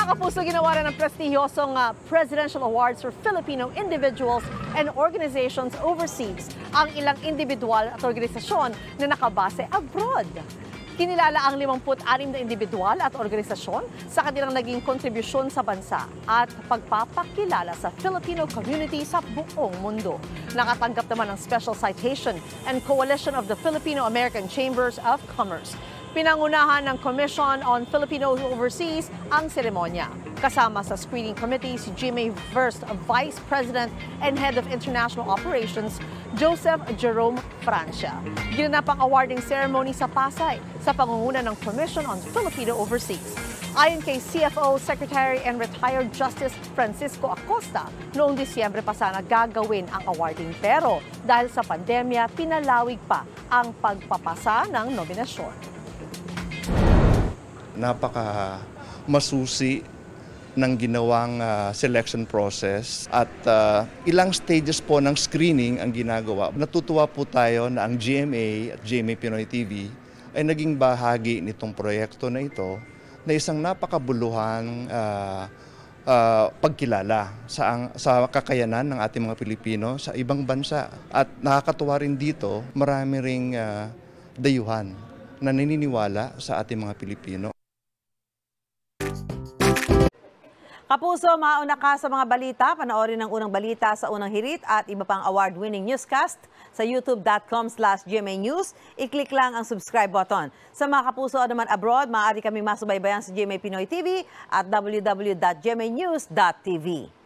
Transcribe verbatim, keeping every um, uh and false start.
Mga kapuso, ginawa rin ng prestihiyosong uh, Presidential Awards for Filipino individuals and organizations overseas ang ilang indibidwal at organisasyon na nakabase abroad. Kinilala ang limampu't-anim na indibidwal at organisasyon sa kanilang naging kontribusyon sa bansa at pagpapakilala sa Filipino community sa buong mundo. Nakatanggap naman ng Special Citation and Coalition of the Filipino-American Chambers of Commerce. Pinangunahan ng Commission on Filipinos Overseas ang seremonya. Kasama sa screening committee si G M A First Vice President and Head of International Operations, Joseph Jerome Francia. Ginanap ang awarding ceremony sa Pasay sa pangunguna ng Commission on Filipino Overseas. Ayon kay C F O Secretary and Retired Justice Francisco Acosta, noong Disyembre pa sana gagawin ang awarding, pero dahil sa pandemya, pinalawig pa ang pagpapasa ng nominasyon. Napaka masusi ng ginawang uh, selection process at uh, ilang stages po ng screening ang ginagawa. Natutuwa po tayo na ang G M A at G M A Pinoy T V ay naging bahagi nitong proyekto na ito na isang napakabuluhang uh, uh, pagkilala sa, ang, sa kakayanan ng ating mga Pilipino sa ibang bansa. At nakakatuwa rin dito, marami ring uh, dayuhan na naniniwala sa ating mga Pilipino. Kapuso, mauna ka sa mga balita. Panoorin ang unang balita sa unang hirit at iba pang award-winning newscast sa youtube dot com slash G M A News. I-click lang ang subscribe button. Sa mga kapuso naman abroad, maaari kaming masubaybayan sa G M A Pinoy T V at w w w dot g m a news dot t v.